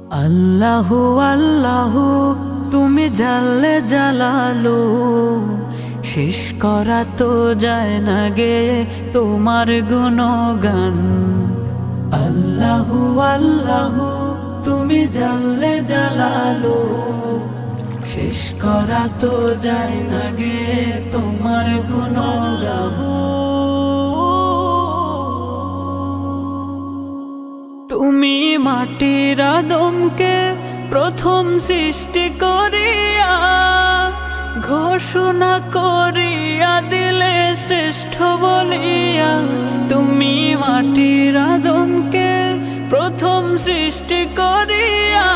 আল্লাহু আল্লাহু তুমি জাল্লে জালালু, শেষ করা তো যায় না গে তোমার গুণগান। আল্লাহু আল্লাহু তুমি জাল্লে জালালু, শেষ করা তো যায় না গে তোমার গুণগান। তুমি মাটির আদমকে প্রথম সৃষ্টি করিয়া ঘোষণা করিয়া দিলে শ্রেষ্ঠ বলিয়া। তুমি মাটির আদমকে প্রথম সৃষ্টি করিয়া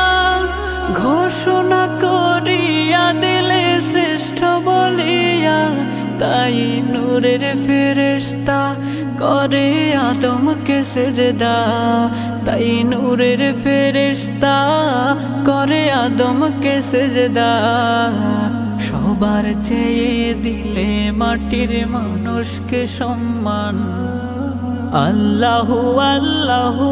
ঘোষণা করিয়া দিলে শ্রেষ্ঠ বলিয়া। তাই নূরের ফেরেশতা করে আদমকে সেজদা, তাই নূরের ফেরেশতা করে আদমকে সেজদা। সবার চেয়ে দিলে মাটির মানুষকে সম্মান। আল্লাহু আল্লাহু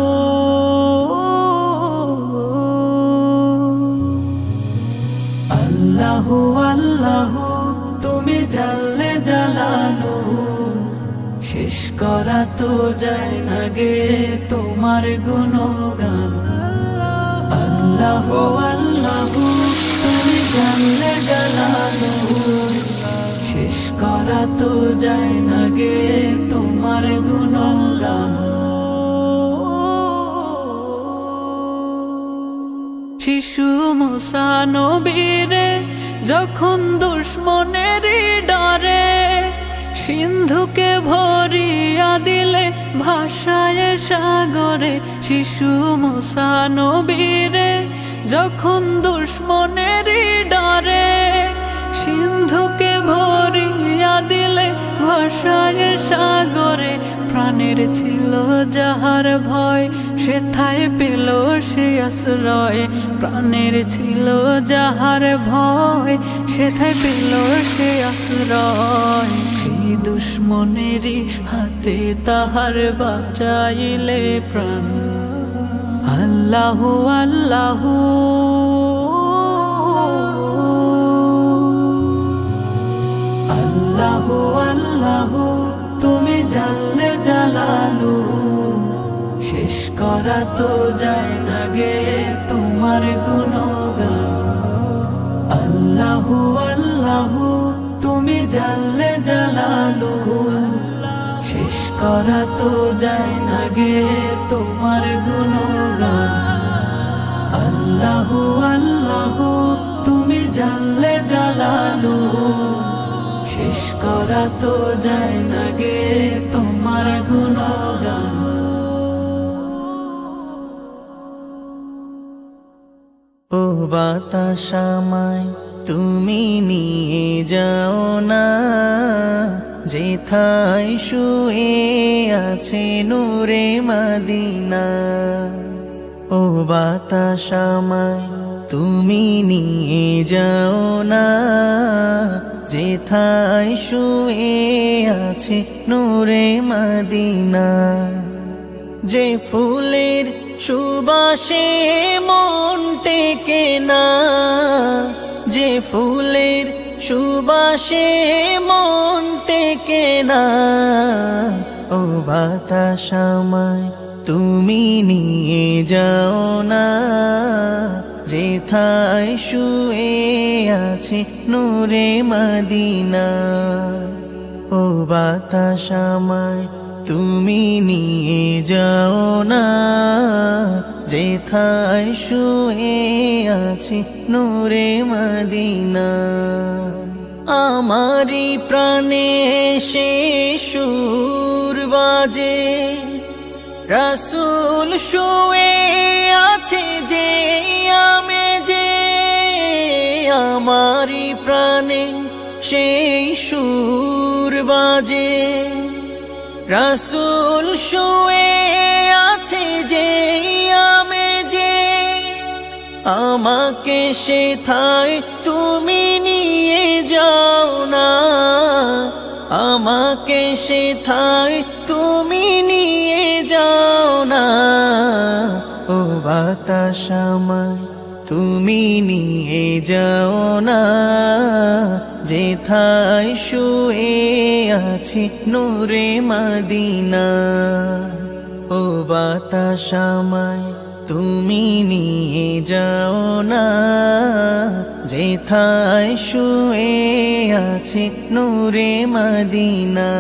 আল্লাহু আল্লাহু তুমি জাল্লে জালালু, শেষ করা তো যায় না গে তোমার গুণগান। আল্লাহু আল্লাহু তুমি জাল্লে জালালু, শেষ করা তো যায় না গে তোমার গুণগান। শিশু মুসা নবীরে যখন দুশ্মনেরই ডরে সিন্ধুকে ভরিয়া দিলে ভাষায় সাগরে। শিশু মুসা নবীরে যখন দুশ্মনেরই ডরে সিন্ধুকে ভরিয়া দিলে ভাষায় সাগরে। প্রাণের ছিল যাহার ভয় সেথায় পেল সে আশ্রয়। প্রাণের ছিল যাহার ভয় সেথায় পেল সে আশ্রয়। সেই দুশ্মনেরই হাতে তাহার বাঁচাইলে প্রাণ। আল্লাহু আল্লাহু আল্লাহু আল্লাহু তুমি জাল্লে জালালু, শেষ করা তো যায় না গে তোমার গুণগান। আল্লাহু আল্লাহু তুমি জাল্লে জালালু, শেষ করা তো যায় না গে তোমার গুণগান। আল্লাহু আল্লাহু তুমি জাল্লে জালালু, শেষ করা তো যায় না গে তোমার গুণগান। ও বাতাস আমায় তুমি নিয়ে যাও না, যেথায় শুয়ে আছে নূরে মদিনা। ও বাতাস আমায় তুমি নিয়ে যাও না, যেথায় শুয়ে আছে নূরে মদিনা। যে ফুলের সুবাসে মন টেকে না, যে ফুলের সুবাসে মন টেকে না। ও বাতাস আমায় তুমি নিয়ে যাও না, যেথায় শুয়ে আছে নূরে মদিনা। ও বাতাস আমায় তুমি নিয়ে যাও না, যেথায় শুয়ে আছে নূরে মদিনা। আমারি প্রাণে সে সুর বাজে, রাসূল শুয়ে আছে যে আমেজে। আমারি প্রাণে সেই সুর বাজে, রাসূল শুয়ে আছে যে আমেজে। আমাকে সেথায় তুমি নিয়ে যাও না, আমাকে সেথায় তুমি নিয়ে যাও না। ও বাতাস আমায় তুমি নিয়ে যাও না, যেথায় শুয়ে আছে নূরে মদিনা। ও বাতাস আমায় তুমি নিয়ে যাও না, যেথায় শুয়ে আছে নূরে মদিনা।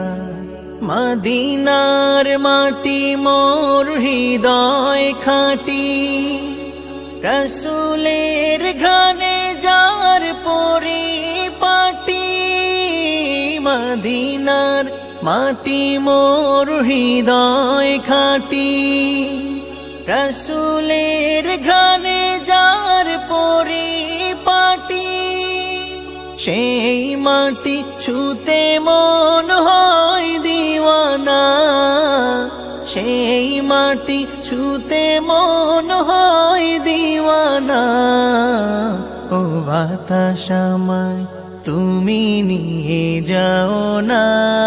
মদিনার মাটি মোর হৃদয় খাঁটি, রসুলের ঘ্রাণে যার পরিপাটি। মদিনার মাটি মোর হৃদয় খাঁটি, রসুলের ঘ্রাণে যার পরিপাটি। সেই মাটি ছুতে মন হয় দিওয়ানা, সেই মাটি ছুতে মন হয় দিওয়ানা। ও বাতাস আমায় তুমি নিয়ে যাও না,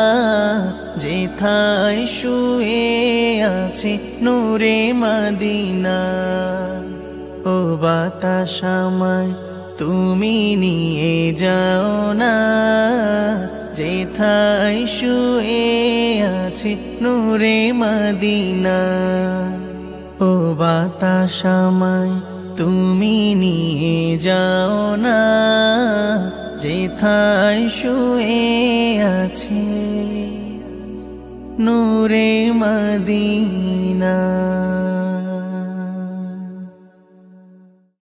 যেথায় শুয়ে আছে নূরে মদিনা। ও বাতাস আমায় তুমি নিয়ে যাও না, যেথায় শুয়ে আছে নূরে মদিনা। ও বাতাস আমায় তুমি নিয়ে যাও না, যেথায় শুয়ে আছে নূরে মদিনা।